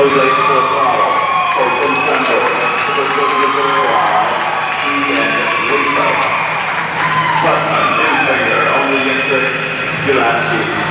legs to the throttle. Open center. To the wide. And Lisa. Putman, infinger, only in 6. Gillespie.